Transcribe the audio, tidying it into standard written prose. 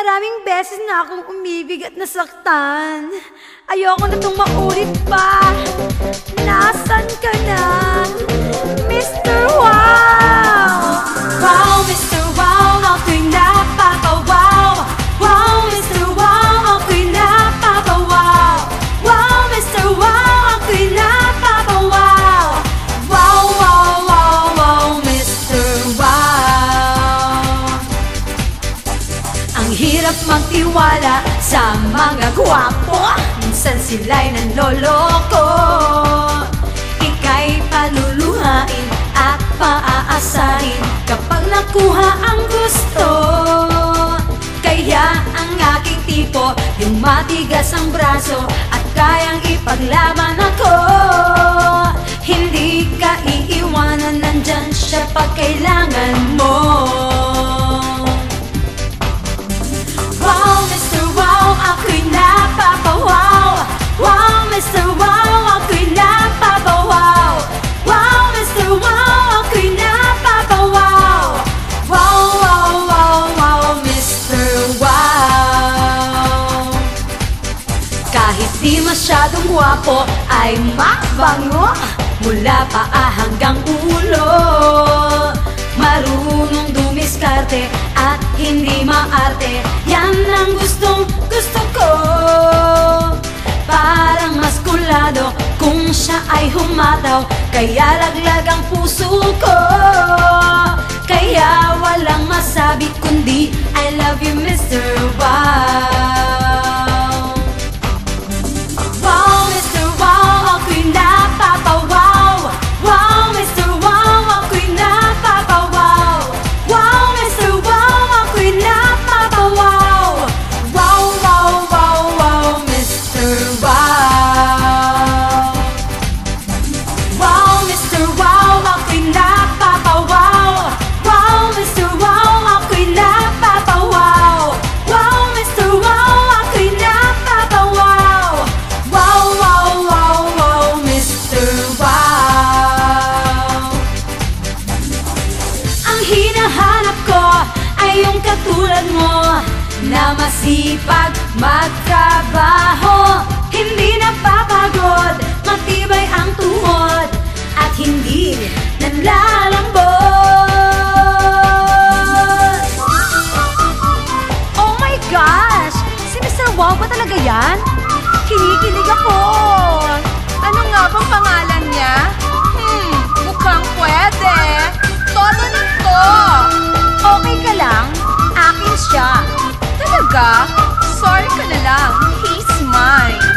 Maraming beses na akong umibig at nasaktan. Ayoko na itong maulit pa. Nasaan ka na, Mr. Wow? Wow, Mr. Wow, ako'y napapawaw. Wow, Mr. Wow, ako'y napapawaw. Wow, Mr. Wow, ako'y napapawaw. Wow, wow, wow, wow, Mr. Wow. Ang hirap magtiwala sa mga gwapo, minsan sila'y nanloloko. Ika'y paluluhain at paaasahin kapag nakuha ang gusto. Kaya ang aking tipo, yung matigas ang braso at kayang ipaglaban ako. Hindi ka iiwanan, nandyan siya pag kailangan mo. Wow, Mr. Wow, ako'y napapawaw. Wow, Mr. Wow, ako'y napapawaw. Wow, Mr. Wow, ako'y napapawaw. Wow, wow, wow, wow, Mr. Wow. Kahit di masyadong gwapo ay mabango, mula paa hanggang ulo. Marunong dumiskarte at hindi maarte, yan ang gustong gusto ko. Parang maskulado kung siya ay humataw, kaya laglag ang puso ko. Kaya walang masabi kundi I love you, Mr. Wow. Wow, Mr. Wow, ako'y napapawaw. Wow, Mr. Wow, ako'y napapawaw. Wow, Mr. Wow, ako'y napapawaw. Wow, wow, wow, wow, Mr. Wow. Wow, Mr. Wow, ako'y napapawaw. Wow, Mr. Wow, ako'y napapawaw. Wow, Mr. Wow, ako'y napapawaw. Wow, wow, wow, wow, Mr. Wow. Ang hinahanap ko ay yung katulad mo, na masipag magtrabaho, hindi napapagod, matibay ang tuhod, at hindi nanlalambot. Oh my gosh! Si Mr. Wow ba talaga yan? Kinikilig ako. Ano nga bang pangalan niya? Mukhang pwede. Todo na to. Okay ka lang? Akin siya. Talaga? Sorry ka na lang. He's mine.